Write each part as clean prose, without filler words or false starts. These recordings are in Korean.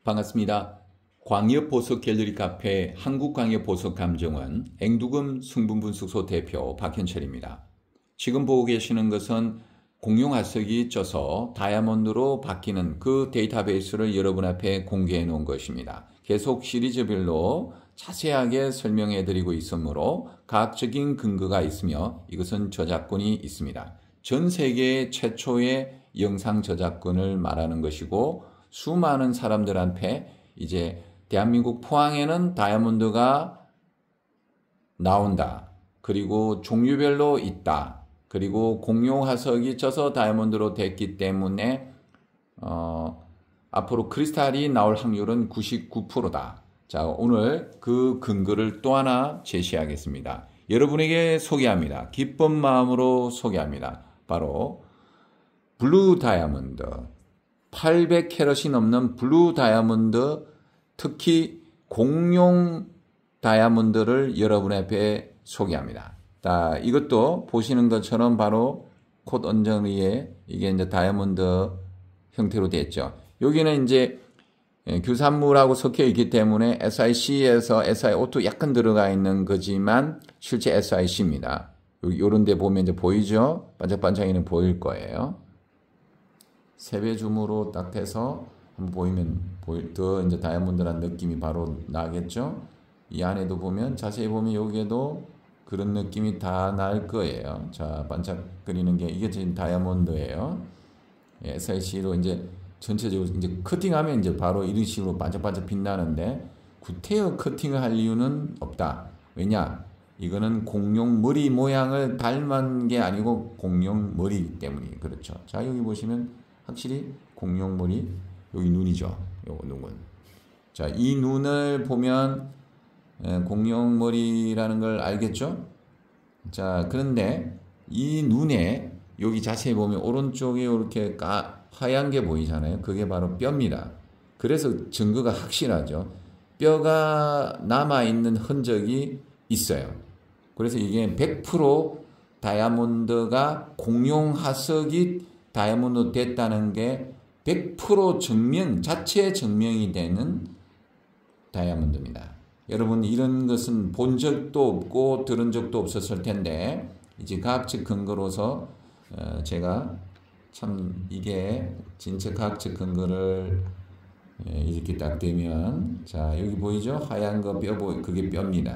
반갑습니다. 광역보석 갤러리 카페 한국광역보석감정원 앵두금 승분분석소 대표 박현철입니다. 지금 보고 계시는 것은 공룡화석이 쪄서 다이아몬드로 바뀌는 그 데이터베이스를 여러분 앞에 공개해 놓은 것입니다. 계속 시리즈별로 자세하게 설명해 드리고 있으므로 과학적인 근거가 있으며 이것은 저작권이 있습니다. 전 세계 최초의 영상 저작권을 말하는 것이고 수많은 사람들한테 이제 대한민국 포항에는 다이아몬드가 나온다. 그리고 종류별로 있다. 그리고 공룡화석이 쪄서 다이아몬드로 됐기 때문에 앞으로 크리스탈이 나올 확률은 99%다. 자, 오늘 그 근거를 또 하나 제시하겠습니다. 여러분에게 소개합니다. 기쁜 마음으로 소개합니다. 바로 블루 다이아몬드. 800캐럿이 넘는 블루 다이아몬드, 특히 공룡 다이아몬드를 여러분 앞에 소개합니다. 자, 이것도 보시는 것처럼 바로 콧 언저리에 이게 이제 다이아몬드 형태로 됐죠. 여기는 이제 규산물하고 섞여 있기 때문에 SiC에서 SiO2 약간 들어가 있는 거지만 실제 SiC입니다. 요런 데 보면 이제 보이죠? 반짝반짝이는 보일 거예요. 세배 줌으로 딱 해서 한번 보이면 더 이제 다이아몬드란 느낌이 바로 나겠죠? 이 안에도 보면 자세히 보면 여기에도 그런 느낌이 다 날 거예요. 자, 반짝거리는 게 이게 지금 다이아몬드예요. SiC로 이제 전체적으로 이제 커팅하면 이제 바로 이런 식으로 반짝반짝 빛나는데 구태여 커팅을 할 이유는 없다. 왜냐? 이거는 공룡 머리 모양을 닮은 게 아니고 공룡 머리이기 때문이 그렇죠. 자, 여기 보시면 확실히 공룡 머리, 여기 눈이죠. 요거 눈은. 자, 이 눈을 보면 공룡 머리라는 걸 알겠죠? 자, 그런데 이 눈에 여기 자세히 보면 오른쪽에 이렇게 하얀 게 보이잖아요. 그게 바로 뼈입니다. 그래서 증거가 확실하죠. 뼈가 남아있는 흔적이 있어요. 그래서 이게 100% 다이아몬드가 공룡화석이 다이아몬드 됐다는 게 100% 증명, 자체 증명이 되는 다이아몬드입니다. 여러분 이런 것은 본 적도 없고 들은 적도 없었을 텐데 이제 과학적 근거로서 제가 참 이게 진짜 과학적 근거를 이렇게 딱 되면 자 여기 보이죠? 하얀 거 뼈 그게 뼈입니다.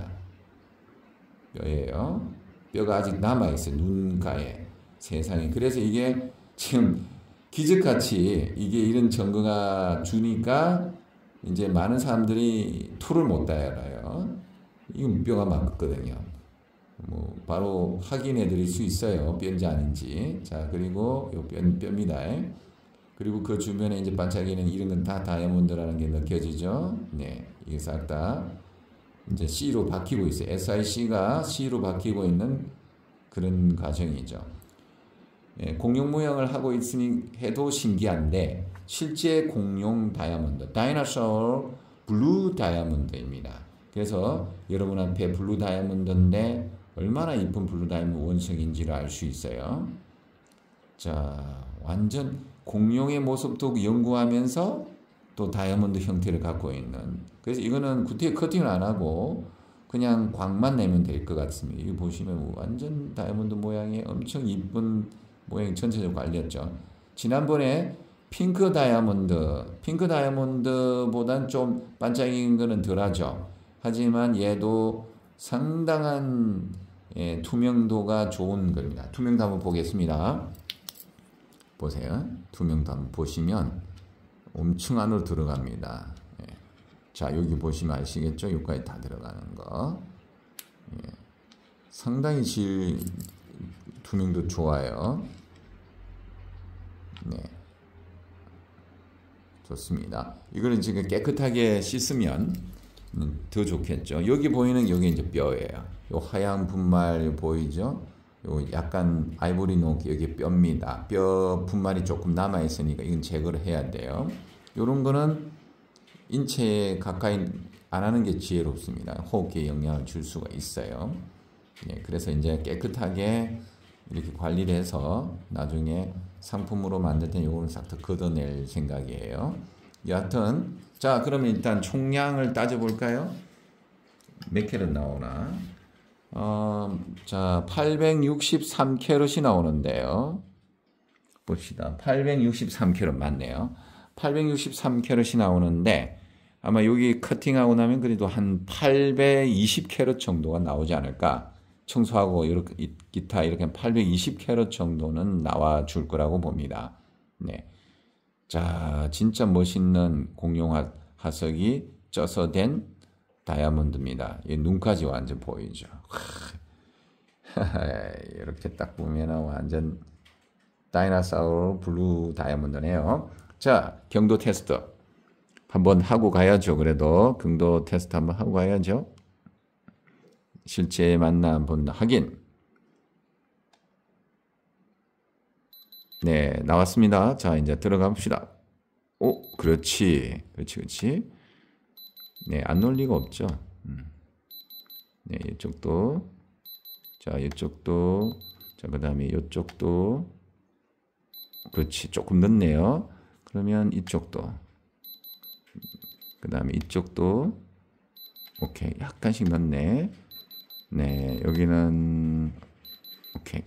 뼈예요. 뼈가 아직 남아있어요. 눈가에. 세상에. 그래서 이게 지금 기적같이 이게 이런 증거가 주니까 이제 많은 사람들이 토를 못 달아요. 이건 뼈가 맞거든요. 뭐 바로 확인해 드릴 수 있어요. 뼈인지 아닌지. 자, 그리고 요 뼈입니다. 그리고 그 주변에 이제 반짝이는 이런 건 다 다이아몬드라는 게 느껴지죠. 네. 이게 싹 다 이제 C로 바뀌고 있어요. SiC가 C로 바뀌고 있는 그런 과정이죠. 공룡 모양을 하고 있으니 해도 신기한데 실제 공룡 다이아몬드, 다이너소어 블루 다이아몬드입니다. 그래서 여러분 앞에 블루 다이아몬드인데 얼마나 이쁜 블루 다이아몬드 원석인지를 알 수 있어요. 자, 완전 공룡의 모습도 연구하면서 또 다이아몬드 형태를 갖고 있는. 그래서 이거는 구태 커팅을 안 하고 그냥 광만 내면 될 것 같습니다. 이거 보시면 완전 다이아몬드 모양의 엄청 이쁜 모양이 전체적으로 알렸죠. 지난번에 핑크 다이아몬드보단 좀 반짝이는 거는 덜하죠. 하지만 얘도 상당한 투명도가 좋은 겁니다. 투명도 한번 보겠습니다. 보세요. 투명도 한번 보시면 엄청 안으로 들어갑니다. 자, 여기 보시면 아시겠죠? 여기까지 다 들어가는 거. 상당히 투명도 좋아요. 네. 좋습니다. 이거는 지금 깨끗하게 씻으면 더 좋겠죠. 여기 보이는 여기 이제 뼈예요. 요 하얀 분말 보이죠? 요 약간 아이보리 녹 여기 뼈입니다. 뼈 분말이 조금 남아 있으니까 이건 제거를 해야 돼요. 요런 거는 인체에 가까이 안 하는 게 지혜롭습니다. 호흡기에 영향을 줄 수가 있어요. 네, 그래서 이제 깨끗하게 이렇게 관리를 해서 나중에 상품으로 만들 때 요거는 싹 다 걷어낼 생각이에요. 여하튼 자, 그러면 일단 총량을 따져볼까요? 몇 캐럿 나오나? 자, 863캐럿이 나오는데요. 봅시다. 863캐럿 맞네요. 863캐럿이 나오는데 아마 여기 커팅하고 나면 그래도 한 820캐럿 정도가 나오지 않을까. 청소하고 이렇게 기타 이렇게 820캐럿 정도는 나와 줄 거라고 봅니다. 네. 자, 진짜 멋있는 공룡 화석이 쪄서 된 다이아몬드입니다. 이 눈까지 완전 보이죠. 이렇게 딱 보면 완전 다이나소르 블루 다이아몬드네요. 자, 경도 테스트 한번 하고 가야죠. 그래도 경도 테스트 한번 하고 가야죠. 실제 만나 한번 확인. 네, 나왔습니다. 자, 이제 들어가 봅시다. 오, 그렇지. 그렇지. 네, 안 놀 리가 없죠. 네, 이쪽도. 자, 이쪽도. 자, 그 다음에 이쪽도. 그렇지. 조금 늦네요. 그러면 이쪽도. 그 다음에 이쪽도. 오케이. 약간씩 늦네. 네, 여기는. 오케이.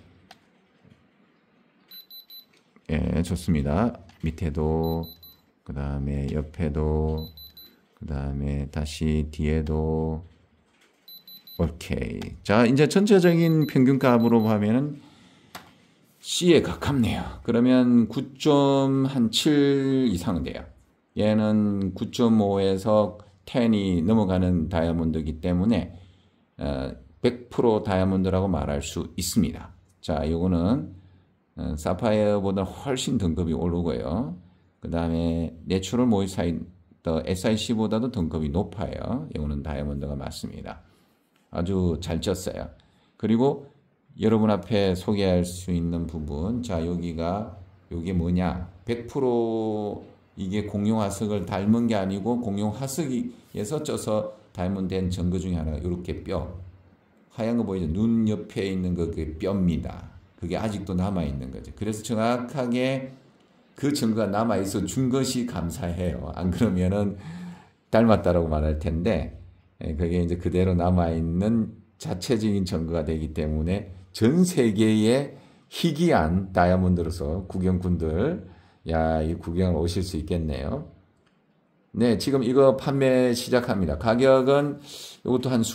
예, 좋습니다. 밑에도, 그 다음에 옆에도, 그 다음에 다시 뒤에도. 오케이. 자, 이제 전체적인 평균값으로 보면은 C에 가깝네요. 그러면 9.7 이상은 돼요. 얘는 9.5에서 10이 넘어가는 다이아몬드이기 때문에 100% 다이아몬드라고 말할 수 있습니다. 자, 이거는 사파이어보다 훨씬 등급이 오르고요. 그 다음에 내추럴 모이사이드 SIC보다도 등급이 높아요. 이거는 다이아몬드가 맞습니다. 아주 잘 쪘어요. 그리고 여러분 앞에 소개할 수 있는 부분, 자, 여기 뭐냐? 100% 이게 공룡 화석을 닮은 게 아니고 공룡 화석에서 쪄서 다이아몬드 증거 중에 하나가 이렇게 뼈. 하얀 거 보이죠? 눈 옆에 있는 그게 뼈입니다. 그게 아직도 남아있는 거죠. 그래서 정확하게 그 증거가 남아있어 준 것이 감사해요. 안 그러면은 닮았다라고 말할 텐데, 그게 이제 그대로 남아있는 자체적인 증거가 되기 때문에 전 세계의 희귀한 다이아몬드로서 구경꾼들, 야, 이 구경을 오실 수 있겠네요. 네, 지금 이거 판매 시작합니다. 가격은 이것도 한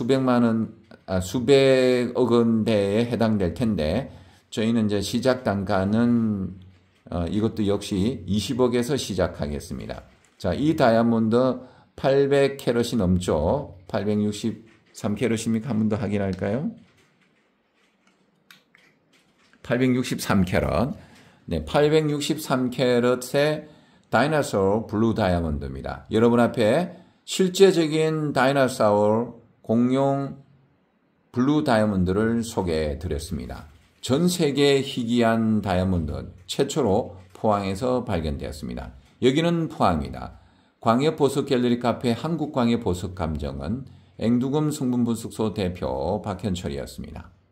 수백억 원대에 해당될 텐데, 저희는 이제 시작 단가는 이것도 역시 20억에서 시작하겠습니다. 자, 이 다이아몬드 800캐럿이 넘죠. 863캐럿입니까? 한 번 더 확인할까요? 863캐럿. 네, 863캐럿의 다이나소르 블루 다이아몬드입니다. 여러분 앞에 실제적인 다이나소르 공룡 블루 다이아몬드를 소개해 드렸습니다. 전 세계 희귀한 다이아몬드 최초로 포항에서 발견되었습니다. 여기는 포항입니다. 광역보석 갤러리 카페 한국광역보석감정은 앵두금 성분분석소 대표 박현철이었습니다.